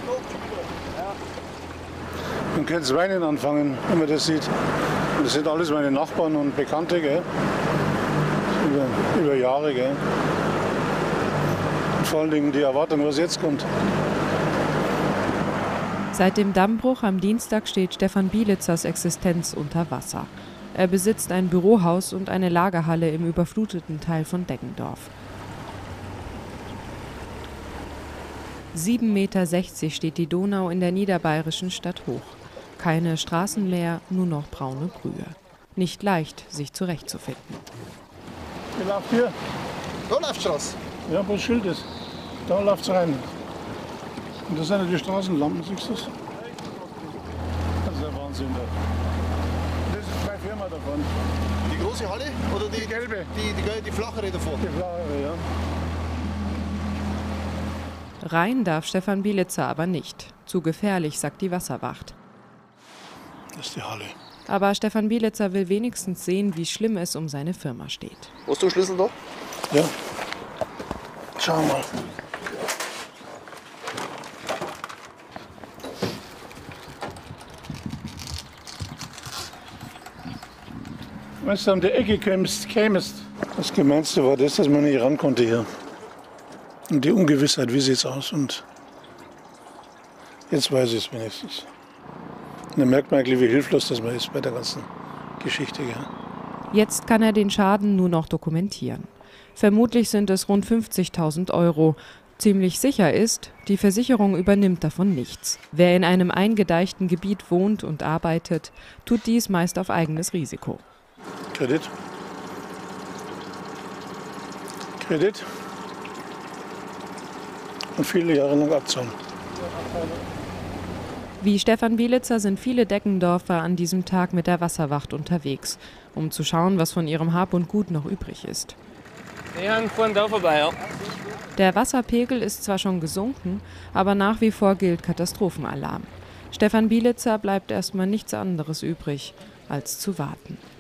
Man kann es weinen anfangen, wenn man das sieht. Und das sind alles meine Nachbarn und Bekannte, gell? Über Jahre. Gell? Und vor allen Dingen die Erwartung, was jetzt kommt. Seit dem Dammbruch am Dienstag steht Stefan Bielitzers Existenz unter Wasser. Er besitzt ein Bürohaus und eine Lagerhalle im überfluteten Teil von Deggendorf. 7,60 Meter steht die Donau in der niederbayerischen Stadt Hoch. Keine Straßen mehr, nur noch braune Brühe. Nicht leicht, sich zurechtzufinden. Wie läuft hier? Da läuft Straße. Ja, wo das Schild ist. Da läuft es rein. Und das sind ja die Straßenlampen, siehst du das? Das ist der Wahnsinn. Das ist 2 Firmen davon. Die große Halle oder die gelbe? Die flachere davor? Die flachere, ja. Rein darf Stefan Bielitzer aber nicht. Zu gefährlich, sagt die Wasserwacht. Das ist die Halle. Aber Stefan Bielitzer will wenigstens sehen, wie schlimm es um seine Firma steht. Hast du den Schlüssel da? Ja. Schau mal. Wenn du an die Ecke kämst, das Gemeinste war das, dass man nicht ran konnte hier. Und die Ungewissheit, wie sieht es aus? Und jetzt weiß ich es wenigstens. Und dann merkt man eigentlich, wie hilflos das man ist bei der ganzen Geschichte. Ja. Jetzt kann er den Schaden nur noch dokumentieren. Vermutlich sind es rund 50.000 Euro. Ziemlich sicher ist, die Versicherung übernimmt davon nichts. Wer in einem eingedeichten Gebiet wohnt und arbeitet, tut dies meist auf eigenes Risiko. Kredit. Kredit. Und viele Jahre lang abzahlen. Wie Stefan Bielitzer sind viele Deggendorfer an diesem Tag mit der Wasserwacht unterwegs, um zu schauen, was von ihrem Hab und Gut noch übrig ist. Ja, fahren da vorbei, ja. Der Wasserpegel ist zwar schon gesunken, aber nach wie vor gilt Katastrophenalarm. Stefan Bielitzer bleibt erstmal nichts anderes übrig, als zu warten.